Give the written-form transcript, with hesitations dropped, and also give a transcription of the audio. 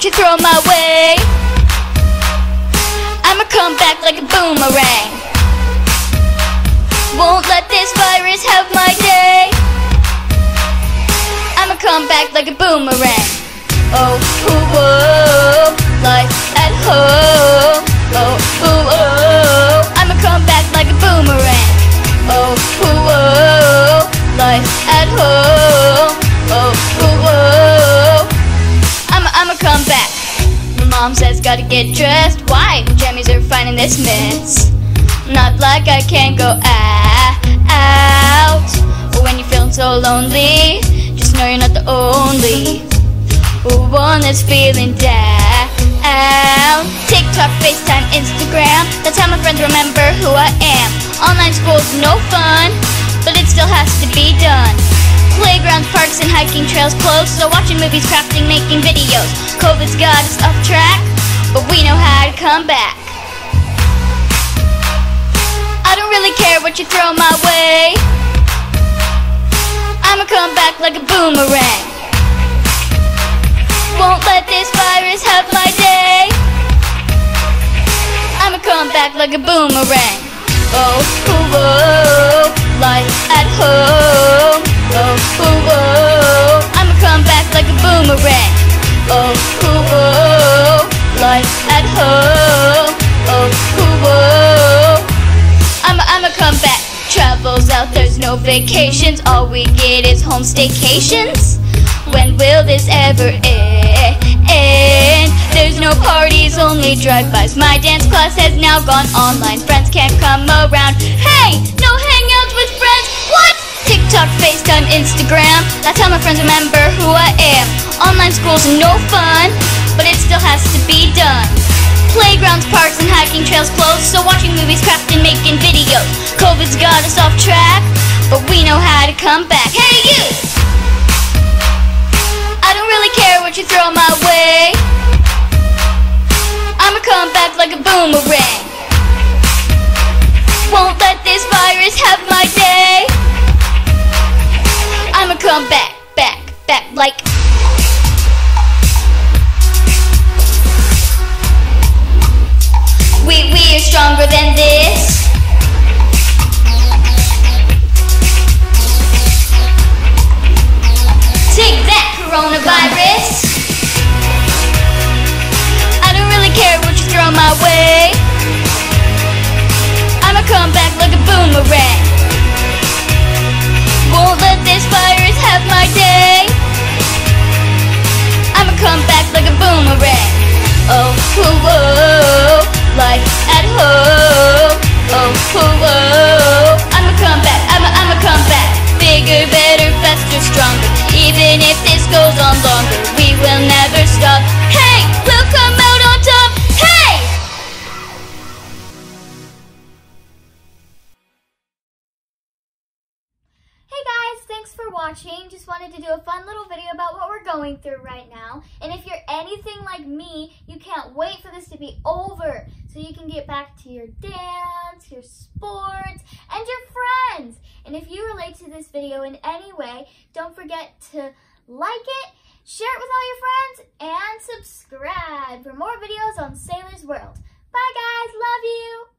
you throw my way. I'ma come back like a boomerang. Won't let this virus have my day. I'ma come back like a boomerang. Oh, ooh, oh, life at home. Oh, ooh, oh, I'ma come back like a boomerang. Oh, ooh, oh, life at home. Oh, ooh, oh, I'ma come back. My mom says gotta get dressed. Why? Jammies are fine in this mess. Not like I can't go out. But when you're feeling so lonely, just know you're not the only one that's feeling down. TikTok, FaceTime, Instagram, that's how my friends remember who I am. Online school's no fun, but it still has to be done. Playgrounds, parks, and hiking trails closed, so watching movies, crafting, making videos. COVID's got us off track, but we know how to come back. I don't really care what you throw my way. I'ma come back like a boomerang. Won't let this virus have my day. I'ma come back like a boomerang. Oh, ooh, oh, life at home. Oh, ooh, oh, I'ma come back like a boomerang. Oh, ooh, oh, life at home. Oh, ooh, oh, I'ma come back. Travel's out, there's no vacations. All we get is home staycations. When will this ever end? There's no parties, only drive-bys. My dance class has now gone online. Friends can't come around. Hey, no hangouts with friends. What? TikTok, FaceTime, Instagram, that's how my friends remember who I am. Online school's no fun, but it still has to be done. Playgrounds, parks, and hiking trails closed, so watching movies, crafting, making videos. COVID's got us off track, but we know how to come back. Hey, you! I don't really care what you throw my way. I'ma come back like a boomerang. Won't let this virus have my day. I'ma come back like. We are stronger than this. Take that, coronavirus. I don't really care what you throw my way. I'ma come back like a boomerang. Won't let this virus have my day. I'ma come back like a boomerang. Oh, ooh, oh, life at home. Oh, ooh, oh, I'ma come back. I'ma come back. Bigger, better, faster, stronger. Even if this goes on longer, we will never stop. Hey, we'll come out on top. Hey! Hey guys, thanks for watching. Just wanted to do a fun little video about what we're going through right now. And if you're anything like me, you can't wait for this to be over so you can get back to your dance, your sports, and your friends. And if you relate to this video in any way, don't forget to like it, share it with all your friends, and subscribe for more videos on Sailor's World. Bye guys, love you!